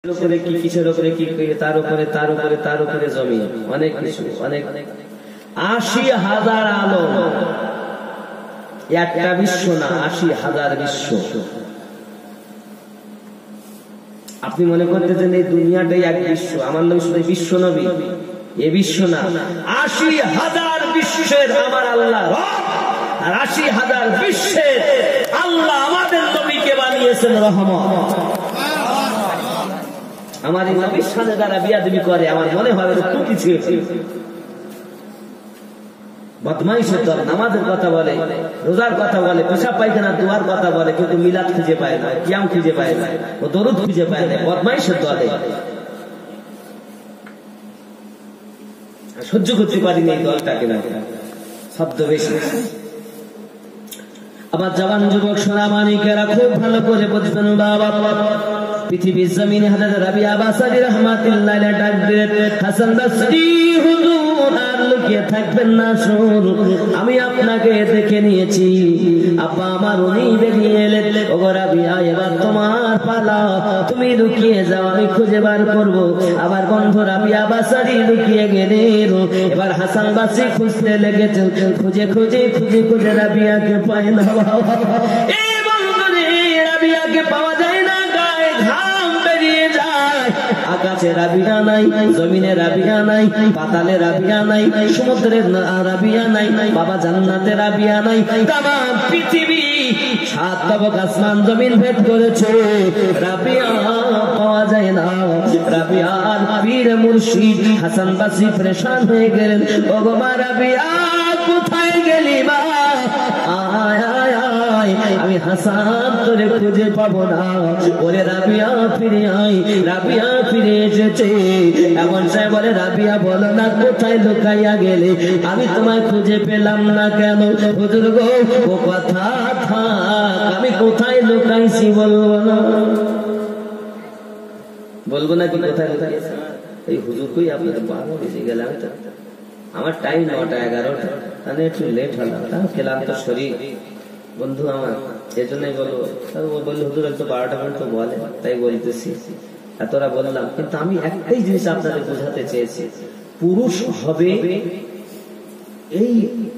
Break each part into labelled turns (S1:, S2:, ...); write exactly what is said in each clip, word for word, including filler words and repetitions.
S1: উপরে কি কিসের উপরে কি তার উপরে তার উপরে তার উপরে জমি অনেক কিছু অনেক আশি হাজার আলম একটা বিশ্ব না আশি হাজার বিশ্ব। আপনি মনে করতেছেন এই দুনিয়াটাই এক বিশ্ব, আমার নাম শুধু বিশ্ব নবী, এ বিশ্ব না, আশি হাজার বিশ্বের আমার আল্লাহ আর আশি হাজার বিশ্বের আল্লাহ আমাদের নবীকে বানিয়েছেন রহমত। আমার এই নবীর সাথে যারা বিয়াদবি করে আমার মনে হয় টুকি ছিল বদমাইশের দল, নামাজের কথা বলে, রোজার কথা বলে, পেশাব পায়খানা দুয়ার কথা বলে, কিন্তু মিলাদ খুঁজে পায় না, কিয়াম খুঁজে পায় না, ও দরুদ খুঁজে পায় না, বদমাইশের দলে সহ্য করতে পারিনি এই দলটাকে না, শব্দ বেশি। আমার জওয়ান যুবক সোনা মানিকেরা খুব ভালো করে বুঝবেন বাবা, পৃথিবীর জমিনে হযরত রাবিয়া বাসারি রাহমাতুল্লাহ আলাইহি ডাক দিলেন, হাসান বাসরি হুজুর আর লুকিয়ে থাকবেন না, শুনুন আমি আপনাকে দেখে নিয়েছি, আব্বা আমার উনি বেরিয়ে এলেন, ওগো রাবিয়া এবার তোমার পালা, তুমি লুকিয়ে যাও আমি খুঁজে বার করব। আবার বন্ধু রাবিয়া বাসারি লুকিয়ে গেলেন, এবার হাসান বাসরি খুঁজতে লেগেছেন, খুঁজে খুঁজে খুঁজে খুঁজে রাবিয়াকে পায় না, এই বন্ধু রে রাবিয়াকে পাওয়া যায় না, ঘাম বেরিয়ে যায়, আকাশে রাবিয়া নাই, জমিনে রাবিয়া নাই, পাতালে রাবিয়া নাই, সমুদ্রের রাবিয়া নাই, বাবা জান্নাতে রাবিয়া নাই, তামাম পৃথিবী সাত তবক আসমান জমিন ভেদ করেছে, রাবিয়া পাওয়া যায় না। রাবিয়ার পীর মুর্শিদ হাসান বাসরি পরেশান হয়ে গেলেন, ওগো মা রাবিয়া কোথায় গেলি মা, আয় আয় আয়, আমি হাসান তোরে খুঁজে পাবো না, বলে রাবিয়া ফিরে আয়, রাবিয়া ফিরে এসেছে। এমন সে বলে রাবিয়া বলো না কোথায় লুকাইয়া গেলে, আমি তোমায় খুঁজে পেলাম না কেন, হুজুর গো ও কথা থাক, আমি কোথায় লুকাইছি বলবো না, বলবো না কি কোথায় লুকাইছি, এই হুজুর কই আপনাদের বারো বেজে গেলে, আমি তো আমার টাইম নটা এগারোটা, তাহলে একটু লেট হলাম, তাও ক্লান্ত শরীর বন্ধু আমার, এই জন্যই বলবো, বললো হুজুর একটু বারোটা পর্যন্ত বলে, তাই বলতেছি, এতটা বললাম। কিন্তু আমি একটাই জিনিস আপনাদের বোঝাতে চেয়েছি, পুরুষ হবে এই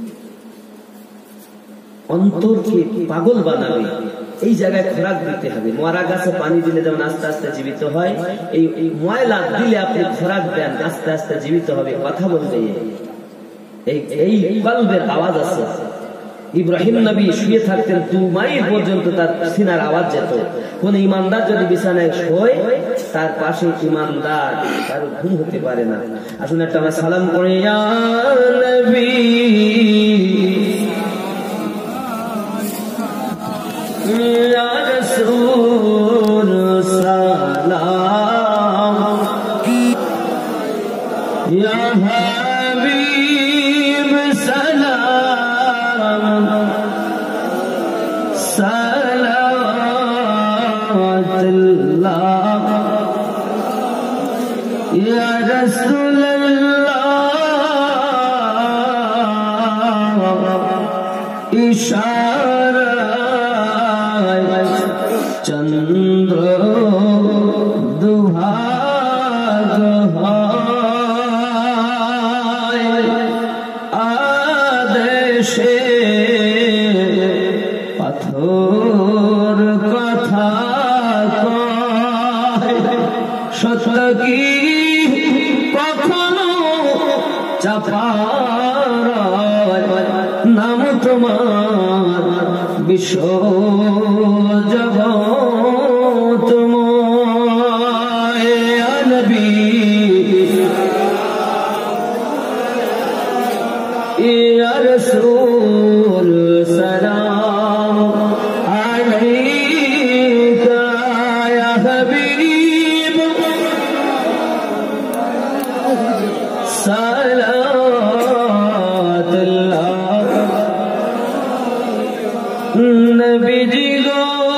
S1: অন্তরকে পাগল বানাবে, এই জায়গায় খোরাক দিতে হবে, মরা গাছে পানি দিলে যেমন আস্তে আস্তে জীবিত হয়, এই ময়লা দিলে আপনি খোরাক দেন আস্তে আস্তে জীবিত হবে, কথা বলবে, এই এই কলবের আওয়াজ আছে। ইব্রাহিম নবী শুয়ে থাকতেন, দু মাইল পর্যন্ত তার সিনার আওয়াজ যেত, কোন ইমানদার যদি বিছানায় শোয় তার পাশে ইমানদার, তার ঘুম হতে পারে না। আসুন একটা আমরা সালাম করি, ইয়া নবী ইয়া রাসূল সালাম, ইয়া হাবিব সালাম, সালাওয়াতুল্লাহ ইয়া রাসূলুল্লাহ, ইশারায় চন্দ্র দুভাগ হয়, আদেশে পাথর কথা কয়, সত্য কি কখনো চাপার, নাম তোমার বিশ্ব জগৎময়, ইয়া নবী ইয়া রাসূল সালাম আলাইকা ইয়া হাবিব সালাওয়াতুল্লাহ, নবীজি গো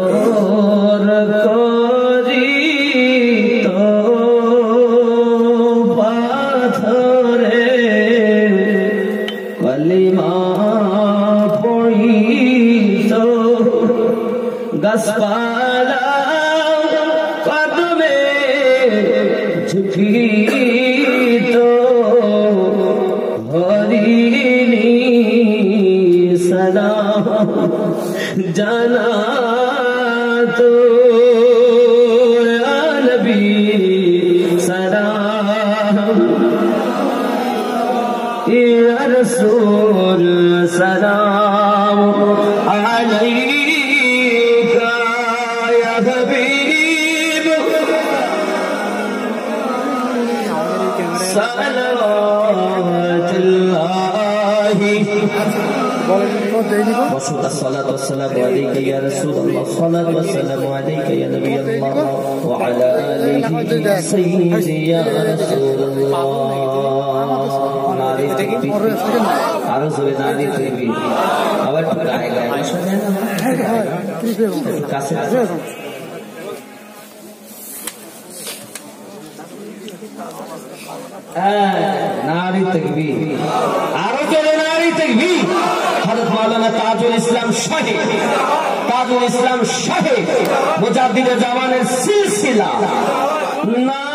S1: তোর করি তো পাথরে কলিমা পড়ি তো গাছপালা কদমে ঝুঁকি তো হরিণী সালাম জানা তো নবী সালাম ইয়া রাসূল সালাম আলাইকা ইয়া হাবিব সালাওয়াতুল্লাহি والصلاة والسلام عليك يا رسول الله الصلاة والسلام عليك يا نبي الله وعلى آله سيدي يا رسول الله ناري تكبير عرض ناري تكبير আবার একটু গায়ে গায়ে শুনে কাছে নারী তকবীর আরো জোরে নারী তকবীর হযরত মাওলানা তাজুল ইসলাম শাহী তাজুল ইসলাম শাহী মুজাদ্দিদে জামানের সিলসিলা